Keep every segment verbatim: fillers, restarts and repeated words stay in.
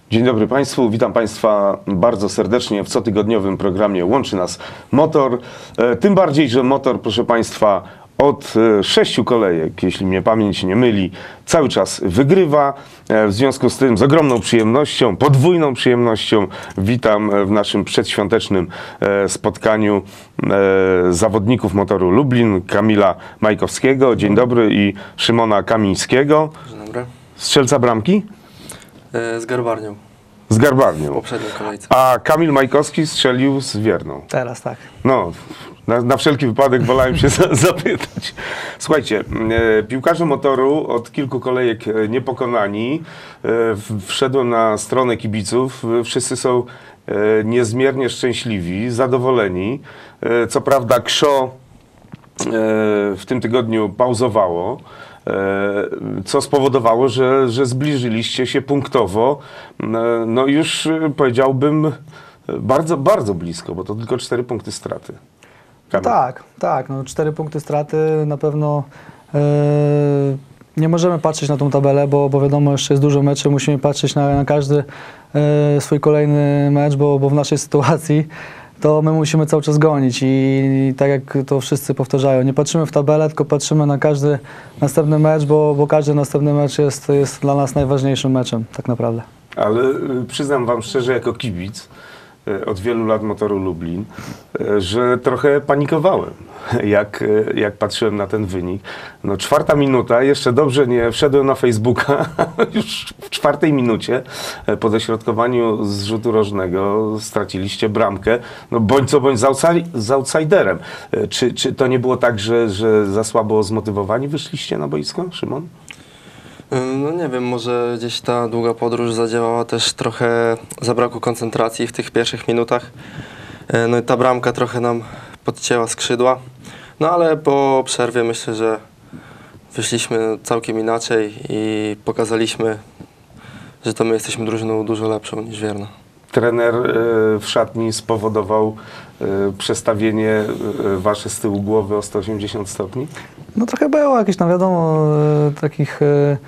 Dzień dobry Państwu, witam Państwa bardzo serdecznie w cotygodniowym programie Łączy Nas Motor. Tym bardziej, że motor, proszę Państwa, od sześciu kolejek, jeśli mnie pamięć nie myli, cały czas wygrywa. W związku z tym z ogromną przyjemnością, podwójną przyjemnością witam w naszym przedświątecznym spotkaniu zawodników motoru Lublin, Kamila Majkowskiego, dzień dobry, i Szymona Kamińskiego. Dzień dobry. Strzelca bramki? Z Garbarnią. Z Garbarnią. W poprzedniej kolejce. A Kamil Majkowski strzelił z Wierną. Teraz tak. No, na, na wszelki wypadek wolałem się za, zapytać. Słuchajcie, e, piłkarze motoru od kilku kolejek e, niepokonani. E, w, wszedłem na stronę kibiców. E, wszyscy są e, niezmiernie szczęśliwi, zadowoleni. E, co prawda Kszo e, w tym tygodniu pauzowało, co spowodowało, że, że zbliżyliście się punktowo, no już powiedziałbym bardzo, bardzo blisko, bo to tylko cztery punkty straty. No tak, tak, no cztery punkty straty na pewno yy, nie możemy patrzeć na tą tabelę, bo, bo wiadomo, jeszcze jest dużo meczy, musimy patrzeć na, na każdy yy, swój kolejny mecz, bo, bo w naszej sytuacji to my musimy cały czas gonić i tak jak to wszyscy powtarzają, nie patrzymy w tabelę, tylko patrzymy na każdy następny mecz, bo, bo każdy następny mecz jest, jest dla nas najważniejszym meczem tak naprawdę. Ale przyznam wam szczerze, jako kibic od wielu lat motoru Lublin, że trochę panikowałem, jak, jak patrzyłem na ten wynik. No, czwarta minuta, jeszcze dobrze nie wszedłem na Facebooka, już w czwartej minucie po dośrodkowaniu z rzutu rożnego straciliście bramkę, no bądź co bądź z, outside, z outsiderem. Czy, czy to nie było tak, że, że za słabo zmotywowani wyszliście na boisko, Szymon? No nie wiem, może gdzieś ta długa podróż zadziałała, też trochę zabrakło koncentracji w tych pierwszych minutach. No i ta bramka trochę nam podcięła skrzydła. No ale po przerwie myślę, że wyszliśmy całkiem inaczej i pokazaliśmy, że to my jesteśmy drużyną dużo lepszą niż Wierna. Trener w szatni spowodował przestawienie wasze z tyłu głowy o sto osiemdziesiąt stopni? No trochę było jakieś, no wiadomo, takich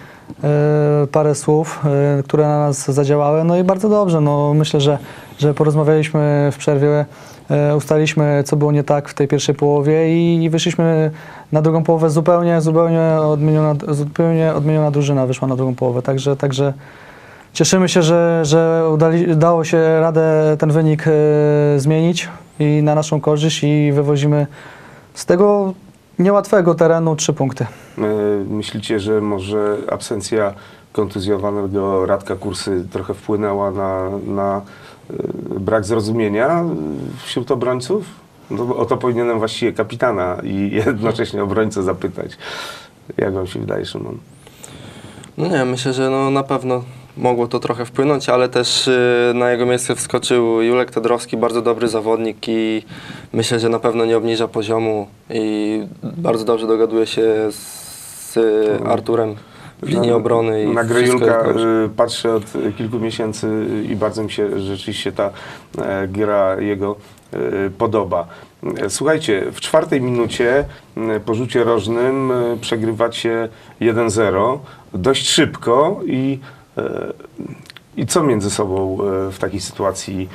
parę słów, które na nas zadziałały, no i bardzo dobrze. No myślę, że, że porozmawialiśmy w przerwie, ustaliliśmy, co było nie tak w tej pierwszej połowie i, i wyszliśmy na drugą połowę zupełnie, zupełnie odmieniona, zupełnie odmieniona drużyna wyszła na drugą połowę, także, także cieszymy się, że, że udali, udało się radę ten wynik e, zmienić i na naszą korzyść i wywozimy z tego niełatwego terenu trzy punkty. Myślicie, że może absencja kontuzjowanego Radka Kursy trochę wpłynęła na, na brak zrozumienia wśród obrońców? No, o to powinienem właściwie kapitana i jednocześnie obrońcę zapytać. Jak wam się wydaje, Szymon? No nie, myślę, że no na pewno mogło to trochę wpłynąć, ale też y, na jego miejsce wskoczył Julek Todrowski, bardzo dobry zawodnik i myślę, że na pewno nie obniża poziomu i bardzo dobrze dogaduje się z y, Arturem w linii obrony. I na grę Julka y, patrzę od kilku miesięcy i bardzo mi się rzeczywiście ta e, gra jego e, podoba. Słuchajcie, w czwartej minucie po rzucie rożnym przegrywacie jeden zero dość szybko i I co między sobą w takiej sytuacji,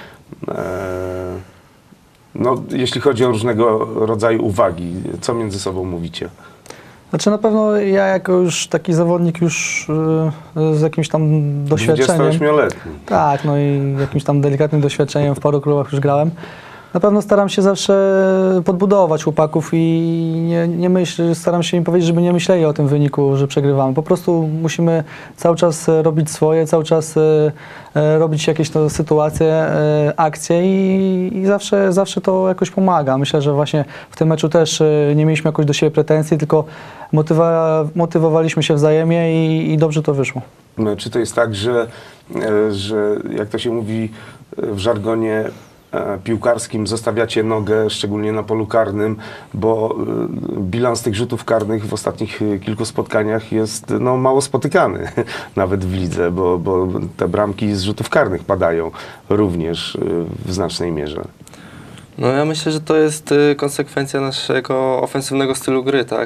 no, jeśli chodzi o różnego rodzaju uwagi, co między sobą mówicie? Znaczy na pewno ja jako już taki zawodnik już z jakimś tam doświadczeniem. dwudziestoośmioletni. Tak, no i jakimś tam delikatnym doświadczeniem, w paru klubach już grałem. Na pewno staram się zawsze podbudować chłopaków i nie, nie myśl, staram się im powiedzieć, żeby nie myśleli o tym wyniku, że przegrywamy. Po prostu musimy cały czas robić swoje, cały czas e, robić jakieś to sytuacje, e, akcje i, i zawsze, zawsze to jakoś pomaga. Myślę, że właśnie w tym meczu też e, nie mieliśmy jakoś do siebie pretensji, tylko motywa, motywowaliśmy się wzajemnie i, i dobrze to wyszło. No, czy to jest tak, że, że jak to się mówi w żargonie piłkarskim, zostawiacie nogę, szczególnie na polu karnym, bo bilans tych rzutów karnych w ostatnich kilku spotkaniach jest no, mało spotykany, nawet w lidze, bo, bo te bramki z rzutów karnych padają również w znacznej mierze. No ja myślę, że to jest konsekwencja naszego ofensywnego stylu gry, tak?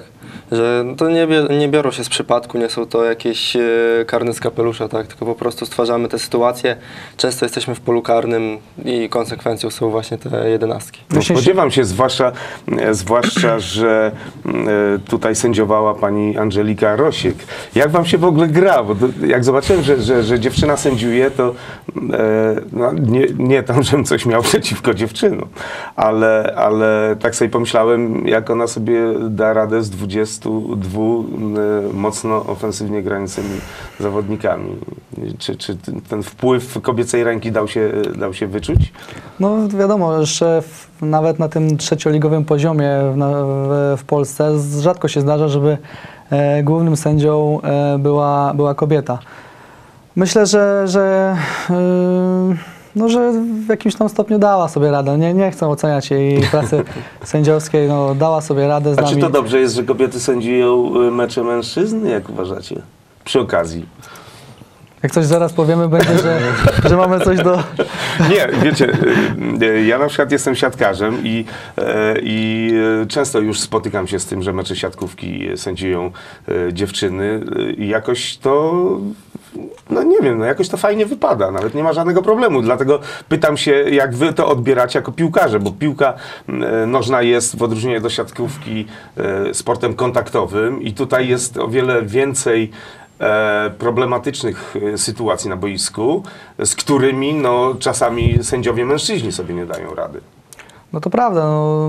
że to nie, bie- nie biorą się z przypadku, nie są to jakieś e, karne z kapelusza, tak? Tylko po prostu stwarzamy te sytuacje. Często jesteśmy w polu karnym i konsekwencją są właśnie te jedenastki. No, spodziewam się, zwłaszcza, e, zwłaszcza, że e, tutaj sędziowała pani Angelika Rosiek. Jak wam się w ogóle gra? Bo to, jak zobaczyłem, że, że, że dziewczyna sędziuje, to e, no, nie, nie tam, żebym coś miał przeciwko dziewczynom, ale, ale tak sobie pomyślałem, jak ona sobie da radę z dwudziestu dwóch e, mocno ofensywnie grającymi zawodnikami. Czy, czy ten, ten wpływ kobiecej ręki dał się, dał się wyczuć? No wiadomo, że w, nawet na tym trzecioligowym poziomie w, na, w, w Polsce z- rzadko się zdarza, żeby e, głównym sędzią e, była, była kobieta. Myślę, że, że, e, no, że w jakimś tam stopniu dała sobie radę. Nie, nie chcę oceniać jej pracy sędziowskiej, no, dała sobie radę z A czy nami. to dobrze jest, że kobiety sędziują y, mecze mężczyzn? Jak uważacie? Przy okazji. Jak coś zaraz powiemy, będzie, że, że mamy coś do... Nie, wiecie, y, ja na przykład jestem siatkarzem i, y, i y, często już spotykam się z tym, że mecze siatkówki sędziują y, dziewczyny y, i jakoś to, no nie wiem, no jakoś to fajnie wypada, nawet nie ma żadnego problemu. Dlatego pytam się, jak wy to odbieracie jako piłkarze, bo piłka y, nożna jest w odróżnieniu do siatkówki y, sportem kontaktowym i tutaj jest o wiele więcej e, problematycznych e, sytuacji na boisku, z którymi no, czasami sędziowie mężczyźni sobie nie dają rady. No to prawda. No.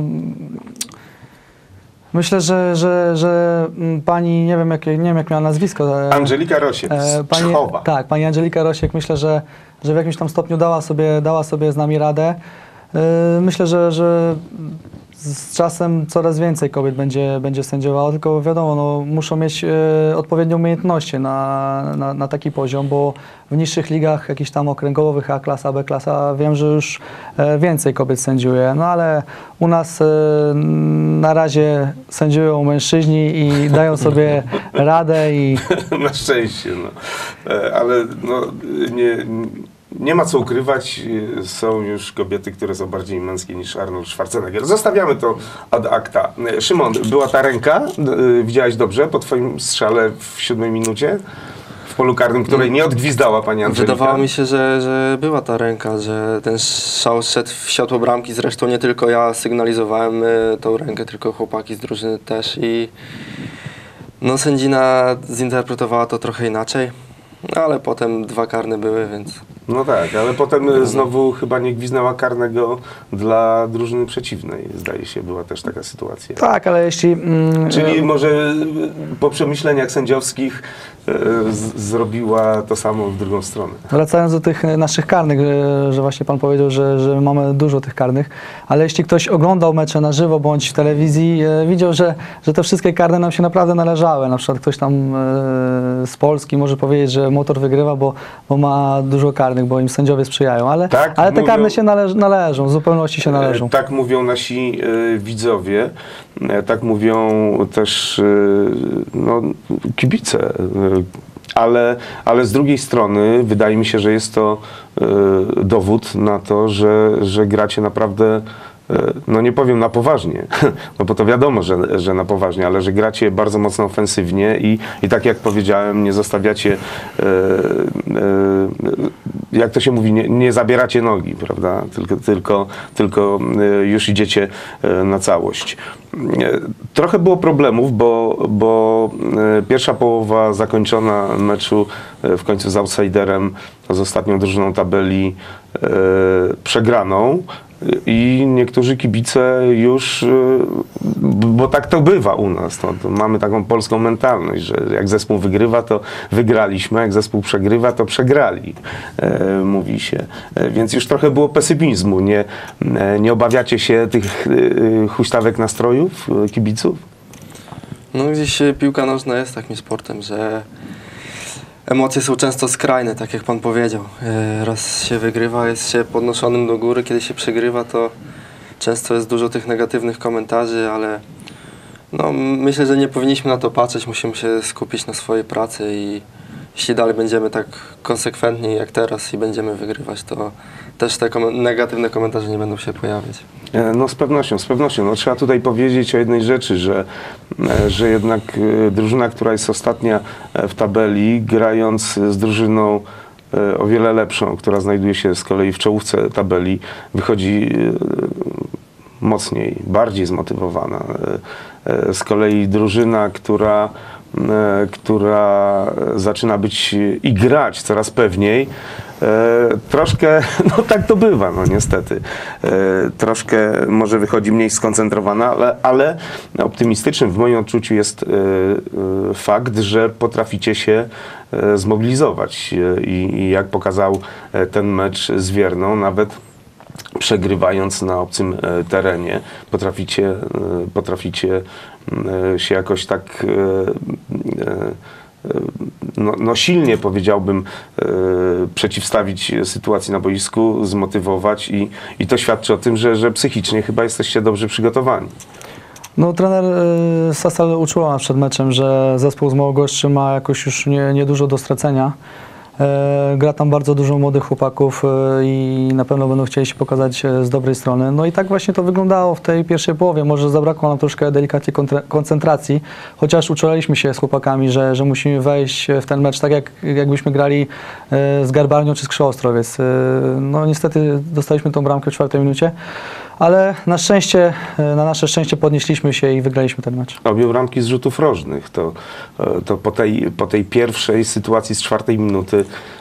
Myślę, że, że, że mm, pani, nie wiem jak, nie wiem jak miała nazwisko. e, Angelika Rosiek e, z pani, Czchowa. Tak, pani Angelika Rosiek, myślę, że, że w jakimś tam stopniu dała sobie, dała sobie z nami radę. E, Myślę, że, że z czasem coraz więcej kobiet będzie, będzie sędziowało, tylko wiadomo, no, muszą mieć e, odpowiednie umiejętności na, na, na taki poziom, bo w niższych ligach, jakichś tam okręgowych, A klasa, B klasa, wiem, że już e, więcej kobiet sędziuje, no ale u nas e, na razie sędziują mężczyźni i dają sobie radę i Na szczęście, no. E, ale no, nie, nie ma co ukrywać, e, są już kobiety, które są bardziej męskie niż Arnold Schwarzenegger. Zostawiamy to ad acta. E, Szymon, była ta ręka, e, widziałeś dobrze po twoim strzale w siódmej minucie w polu karnym, której nie odgwizdała pani Angelika? Wydawało mi się, że, że była ta ręka, że ten strzał szedł w światło bramki. Zresztą nie tylko ja sygnalizowałem y, tą rękę, tylko chłopaki z drużyny też. I no, sędzina zinterpretowała to trochę inaczej, ale potem dwa karne były, więc... No tak, ale potem e, znowu chyba nie gwiznęła karnego dla drużyny przeciwnej. Zdaje się, była też taka sytuacja. tak, ale jeśli... Mm, Czyli może e, po przemyśleniach sędziowskich e, z, zrobiła to samo w drugą stronę. Wracając do tych naszych karnych, że, że właśnie pan powiedział, że, że mamy dużo tych karnych, ale jeśli ktoś oglądał mecze na żywo bądź w telewizji, e, widział, że, że te wszystkie karne nam się naprawdę należały. Na przykład ktoś tam e, z Polski może powiedzieć, że Motor wygrywa, bo, bo ma dużo karnych, bo im sędziowie sprzyjają, ale, Tak, ale te mówią- karne się należ, należą, w zupełności się należą. E, Tak mówią nasi e, widzowie, e, tak mówią też e, no, kibice. E, ale, ale z drugiej strony wydaje mi się, że jest to e, dowód na to, że, że gracie naprawdę, e, no nie powiem na poważnie, no bo to wiadomo, że, że na poważnie, ale że gracie bardzo mocno ofensywnie i, i tak jak powiedziałem, nie zostawiacie, e, e, jak to się mówi, nie, nie zabieracie nogi, prawda? Tylko, tylko, tylko e, już idziecie e, na całość. E, Trochę było problemów, bo, bo e, pierwsza połowa zakończona meczu e, w końcu z outsiderem, z ostatnią drużyną tabeli e, przegraną. I niektórzy kibice już, y, bo tak to bywa u nas, to, to mamy taką polską mentalność, że jak zespół wygrywa, to wygraliśmy, jak zespół przegrywa, to przegrali, e, mówi się. E, więc już trochę było pesymizmu. Nie, e, nie obawiacie się tych e, huśtawek nastrojów e, kibiców? No gdzieś e, piłka nożna jest takim sportem, że emocje są często skrajne, tak jak pan powiedział. E, Raz się wygrywa, jest się podnoszonym do góry, kiedy się przegrywa, to często jest dużo tych negatywnych komentarzy, ale no, myślę, że nie powinniśmy na to patrzeć, musimy się skupić na swojej pracy i jeśli dalej będziemy tak konsekwentni jak teraz i będziemy wygrywać, to też te kom negatywne komentarze nie będą się pojawiać. No z pewnością, z pewnością. No, trzeba tutaj powiedzieć o jednej rzeczy, że, że jednak drużyna, która jest ostatnia w tabeli, grając z drużyną o wiele lepszą, która znajduje się z kolei w czołówce tabeli, wychodzi mocniej, bardziej zmotywowana. Z kolei drużyna, która, która zaczyna być i grać coraz pewniej, troszkę, no tak to bywa, no niestety, troszkę może wychodzi mniej skoncentrowana, ale, ale optymistycznym w moim odczuciu jest fakt, że potraficie się zmobilizować i, i jak pokazał ten mecz z Wierną, nawet przegrywając na obcym terenie, potraficie, potraficie się jakoś tak no, no silnie, powiedziałbym, przeciwstawić sytuacji na boisku, zmotywować i, i to świadczy o tym, że, że psychicznie chyba jesteście dobrze przygotowani. No, trener y, Sasal uczuła nas przed meczem, że zespół z Małogoszczy ma jakoś już nie, niedużo do stracenia. E, gra tam bardzo dużo młodych chłopaków e, i na pewno będą chcieli się pokazać e, z dobrej strony. No i tak właśnie to wyglądało w tej pierwszej połowie. Może zabrakło nam troszkę delikatnie koncentracji, chociaż uczulaliśmy się z chłopakami, że, że musimy wejść w ten mecz tak, jak, jakbyśmy grali e, z Garbarnią czy z Krzoostrowiec. E, no niestety dostaliśmy tą bramkę w czwartej minucie, ale na szczęście, e, na nasze szczęście podnieśliśmy się i wygraliśmy ten mecz. Obie bramki z rzutów rożnych. To, to po, tej, po tej pierwszej sytuacji z czwartej minuty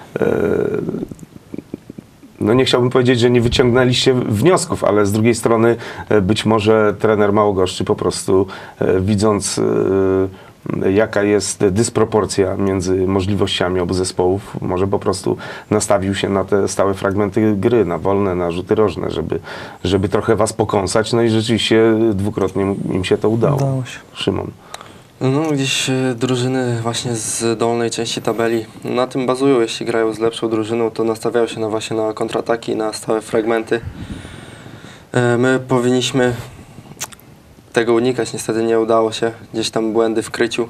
no nie chciałbym powiedzieć, że nie wyciągnęliście wniosków, ale z drugiej strony być może trener Małogoszczy po prostu widząc jaka jest dysproporcja między możliwościami obu zespołów, może po prostu nastawił się na te stałe fragmenty gry, na wolne, na rzuty rożne, żeby, żeby trochę was pokąsać, no i rzeczywiście dwukrotnie im się to udało. Udało się. Szymon. No, gdzieś e, drużyny właśnie z dolnej części tabeli na tym bazują, jeśli grają z lepszą drużyną, to nastawiają się na właśnie na kontrataki, na stałe fragmenty. E, my powinniśmy tego unikać, niestety nie udało się, gdzieś tam błędy w kryciu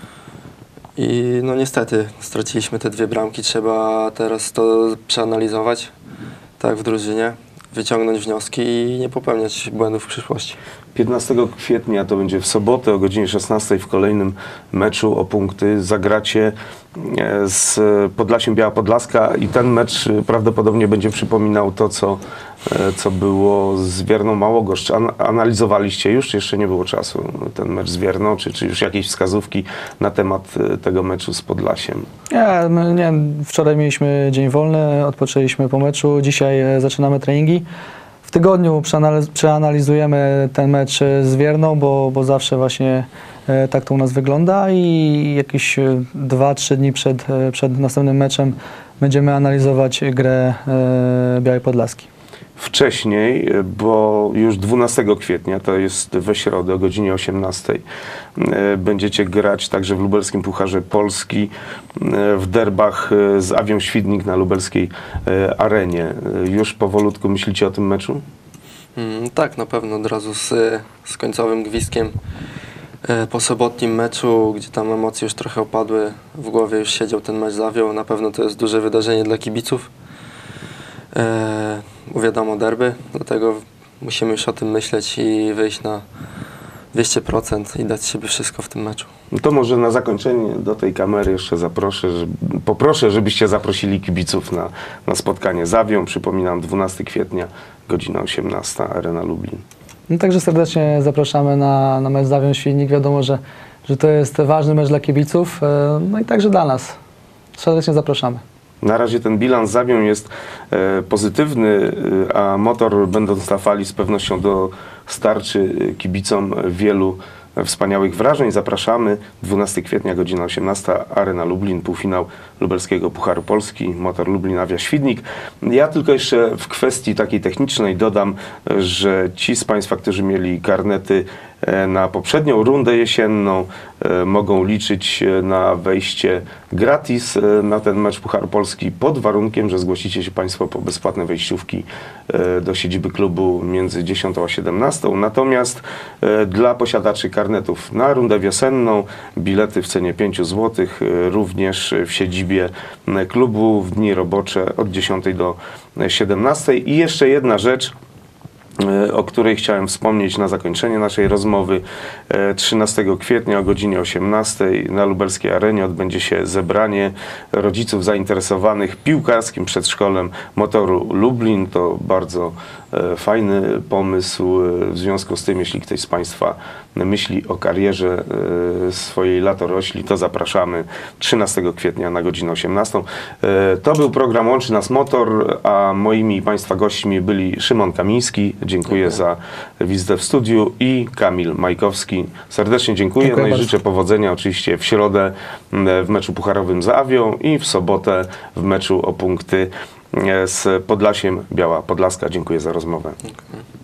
i no niestety straciliśmy te dwie bramki, trzeba teraz to przeanalizować, tak w drużynie, wyciągnąć wnioski i nie popełniać błędów w przyszłości. piętnastego kwietnia, to będzie w sobotę o godzinie szesnastej w kolejnym meczu o punkty zagracie z Podlasiem Biała Podlaska i ten mecz prawdopodobnie będzie przypominał to, co, co było z Wierną Małogoszcz. An analizowaliście już, czy jeszcze nie było czasu, ten mecz z Wierną, czy, czy już jakieś wskazówki na temat tego meczu z Podlasiem? Nie, my, nie, wczoraj mieliśmy dzień wolny, odpoczęliśmy po meczu, dzisiaj zaczynamy treningi. W tygodniu przeanaliz przeanalizujemy ten mecz z Wierną, bo, bo zawsze właśnie e, tak to u nas wygląda i jakieś dwa trzy dni przed, e, przed następnym meczem będziemy analizować grę e, Białej Podlaski. Wcześniej, bo już dwunastego kwietnia, to jest we środę o godzinie osiemnastej, będziecie grać także w lubelskim Pucharze Polski w derbach z Awią Świdnik na lubelskiej arenie. Już powolutku myślicie o tym meczu? Mm, tak, na pewno od razu z, z końcowym gwizdkiem e, po sobotnim meczu, gdzie tam emocje już trochę opadły, w głowie już siedział ten mecz z Awią. Na pewno to jest duże wydarzenie dla kibiców. E, Wiadomo, derby, dlatego musimy już o tym myśleć i wyjść na dwieście procent i dać siebie wszystko w tym meczu. No to może na zakończenie do tej kamery jeszcze zaproszę, że, poproszę, żebyście zaprosili kibiców na, na spotkanie z Awią. Przypominam, dwunastego kwietnia, godzina osiemnasta, Arena Lublin. No, także serdecznie zapraszamy na, na mecz z Awią Świdnik. Wiadomo, że, że to jest ważny mecz dla kibiców, e, no i także dla nas. Serdecznie zapraszamy. Na razie ten bilans z Awią jest e, pozytywny, e, a Motor, będąc na fali, z pewnością dostarczy kibicom wielu wspaniałych wrażeń. Zapraszamy. dwunastego kwietnia, godzina osiemnasta, Arena Lublin, półfinał lubelskiego Pucharu Polski, Motor Lublin, Awia Świdnik. Ja tylko jeszcze w kwestii takiej technicznej dodam, że ci z Państwa, którzy mieli karnety e, na poprzednią rundę jesienną. E, Mogą liczyć e, na wejście gratis e, na ten mecz Pucharu Polski pod warunkiem, że zgłosicie się Państwo po bezpłatne wejściówki e, do siedziby klubu między dziesiątą a siedemnastą. Natomiast e, dla posiadaczy karnetów na rundę wiosenną bilety w cenie pięć złotych e, również w siedzibie e, klubu w dni robocze od dziesiątej do siedemnastej. I jeszcze jedna rzecz, o której chciałem wspomnieć na zakończenie naszej rozmowy. trzynastego kwietnia o godzinie osiemnastej na lubelskiej arenie odbędzie się zebranie rodziców zainteresowanych piłkarskim przedszkolem Motoru Lublin. To bardzo fajny pomysł. W związku z tym, jeśli ktoś z Państwa myśli o karierze swojej latorośli, to zapraszamy trzynastego kwietnia na godzinę osiemnastą. To był program Łączy Nas Motor, a moimi i Państwa gośćmi byli Szymon Kamiński, dziękuję za wizytę w studiu, i Kamil Majkowski. Serdecznie dziękuję, Dziękuję no i bardzo. życzę powodzenia oczywiście w środę w meczu pucharowym z Awią i w sobotę w meczu o punkty z Podlasiem Biała Podlaska. Dziękuję za rozmowę. Dziękuję.